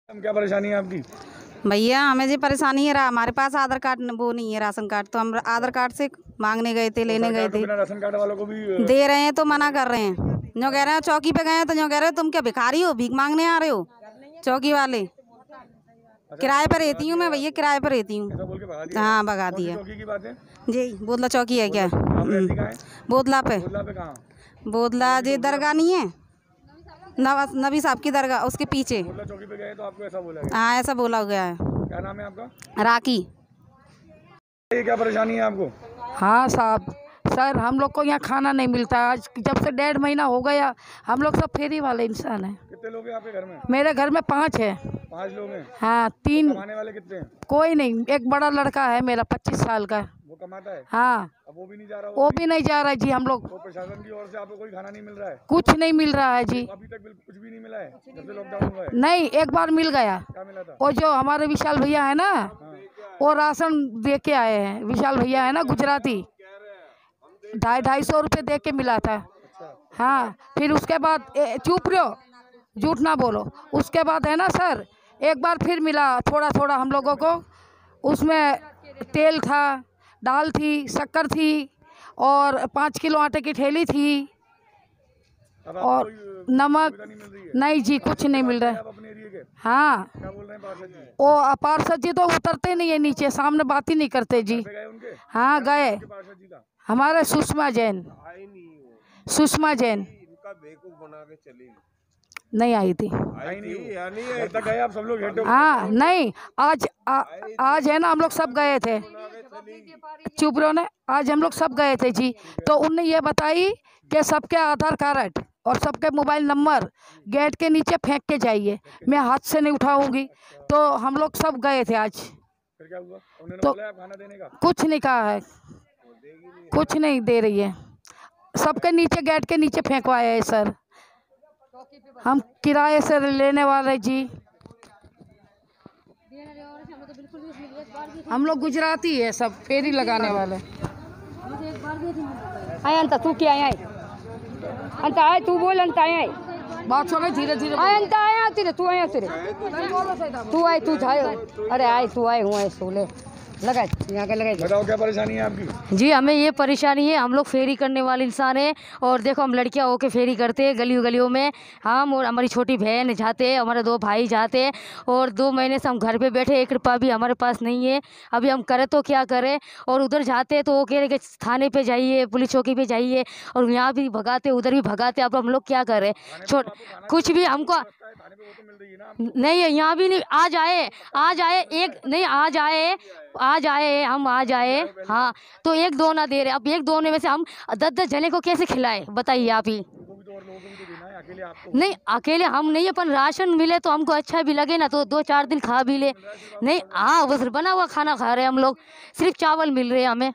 क्या परेशानी है आपकी? भैया हमें जी परेशानी है रहा, हमारे पास आधार कार्ड वो नहीं है, राशन कार्ड। तो हम आधार कार्ड से मांगने गए थे, लेने गए थे। बिना राशन कार्ड वालों को भी दे रहे हैं तो मना कर रहे हैं। जो कह रहे हैं चौकी पे गए हैं तो जो कह रहे हो तुम क्या भिखारी हो, भीख मांगने आ रहे हो? चौकी वाले किराए पर रहती हूँ मैं भैया, किराए पर रहती हूँ। हाँ भगा दिया चौकी की बात है जी। बोदला चौकी है क्या? बोदला पे। बोदला जी दरगाह नहीं है, नबी साहब की दरगाह, उसके पीछे। चौकी पे गए तो आपको ऐसा बोला गया? हाँ ऐसा बोला गया है। क्या नाम है आपका? राकी। ये क्या परेशानी है आपको? हाँ साहब, सर हम लोग को यहाँ खाना नहीं मिलता। आज जब से 1.5 महीना हो गया, हम लोग सब फेरी वाले इंसान हैं। कितने लोग हैं आपके घर में? मेरे घर में 5 है। 5 लोग हैं? हाँ 3। कमाने वाले कितने हैं? कोई नहीं, एक बड़ा लड़का है मेरा 25 साल का, वो कमाता है? हाँ। अब वो भी नहीं जा रहा? वो भी नहीं जा रहा है जी। हम लोग तो प्रशासन की ओर से आपको कोई खाना नहीं मिल रहा है? कुछ नहीं मिल रहा है जी। अभी तक बिल्कुल कुछ भी नहीं मिला है जब से लॉकडाउन हुआ है? नहीं, एक बार मिल गया। क्या मिला था? वो जो हमारे विशाल भैया है ना, वो राशन दे के आए हैं। विशाल भैया है ना गुजराती, 250 रुपये दे के मिला था। हाँ, फिर उसके बाद चुप रहो, झूठ ना बोलो। उसके बाद है ना सर, एक बार फिर मिला थोड़ा थोड़ा हम लोगों को। उसमें तेल था, दाल थी, शक्कर थी और 5 किलो आटे की थैली थी और नमक। नहीं जी, कुछ नहीं मिल रहा है। हाँ, क्या बोल रहे हैं पार्षद जी? वो पार्षद जी तो उतरते नहीं है नीचे, सामने बात ही नहीं करते जी। हाँ गए हमारे सुषमा जैन। सुषमा जैन नहीं आई थी। गए आप सब लोग? हाँ नहीं, आज है ना, हम लोग सब गए थे। चुप रहो ना, आज हम लोग सब गए थे जी। तो उनने ये बताई कि सबके आधार कार्ड और सबके मोबाइल नंबर गेट के नीचे फेंक के जाइए, मैं हाथ से नहीं उठाऊंगी। तो हम लोग सब गए थे आज। फिर क्या हुआ? उन्होंने तो बोला खाना देने का? कुछ नहीं कहा है, कुछ नहीं दे रही है। सबके नीचे गेट के नीचे फेंकवाया है सर। हम किराए से लेने वाले जी, हम लोग गुजराती है सब, फेरी लगाने वाले। अंता तू क्या आया? अंता आए तू बोल, अंता आया बात सुनो धीरे धीरे। अंता आया तेरे, तू आया तेरे, तू आए, तू जाए। अरे आए तू आए, हुआ सोले लगाए यहाँ के लगाए। बताओ क्या परेशानी है आपकी? जी हमें ये परेशानी है, हम लोग फेरी करने वाले इंसान हैं और देखो हम लड़कियां होके फेरी करते हैं गलियों गलियों में। हम और हमारी छोटी बहन जाते हैं, हमारे 2 भाई जाते हैं और 2 महीने से हम घर पे बैठे, 1 रुपया भी हमारे पास नहीं है। अभी हम करें तो क्या करें? और उधर जाते हैं तो वो कह रहे कि थाने पे जाइए, पुलिस चौकी पे जाइए, और यहाँ भी भगाते उधर भी भगाते। अब हम लोग क्या करें? कुछ भी हमको नहीं है, यहाँ भी नहीं। आज आए एक नहीं, आज आए हम, आज आए। हाँ तो 1-2 ना दे रहे। अब 1-2 में से हम 10-10 जने को कैसे खिलाए बताइए आप ही? नहीं अकेले हम नहीं, अपन राशन मिले तो हमको अच्छा भी लगे ना, तो 2-4 दिन खा भी ले। नहीं हाँ, बस बना हुआ खाना खा रहे हैं हम लोग, सिर्फ चावल मिल रहे हैं हमें।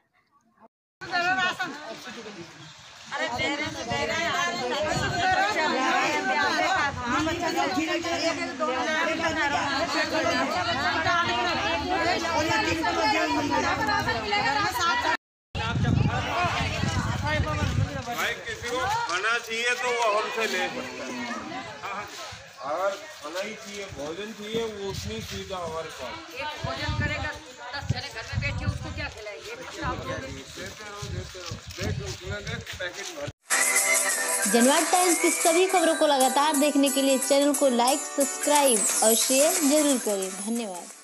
भाई किसी को खाना चाहिए तो वो हमसे ले सकता है। अगर खाना ही चाहिए, भोजन चाहिए, वो उतनी सुविधा हमारे पास। एक भोजन करेगा 10 जने घर में बैठे, उसको क्या खिलाएंगे? जनवाद टाइम्स की सभी खबरों को लगातार देखने के लिए चैनल को लाइक, सब्सक्राइब और शेयर जरूर करें। धन्यवाद।